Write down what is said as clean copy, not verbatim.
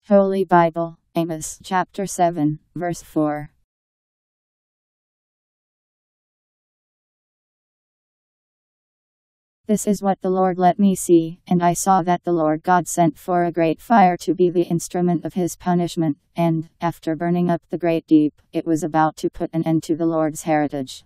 Holy Bible, Amos Chapter 7, verse 4. This is what the Lord let me see, and I saw that the Lord God sent for a great fire to be the instrument of his punishment, and, after burning up the great deep, it was about to put an end to the Lord's heritage.